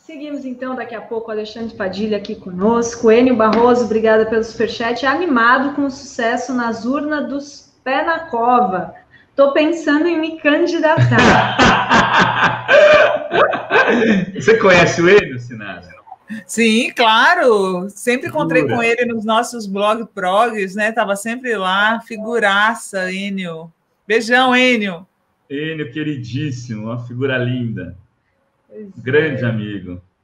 Seguimos, então, daqui a pouco, o Alexandre Padilha aqui conosco. Enio Barroso, obrigada pelo superchat. Animado com o sucesso nas urnas dos Pé na Cova. Tô pensando em me candidatar. Você conhece o Enio, Sinara? Sim, claro. Sempre encontrei com ele nos nossos blog progs, né? Tava sempre lá, figuraça, Enio. Beijão, Enio. Enio, queridíssimo, uma figura linda. Grande amigo.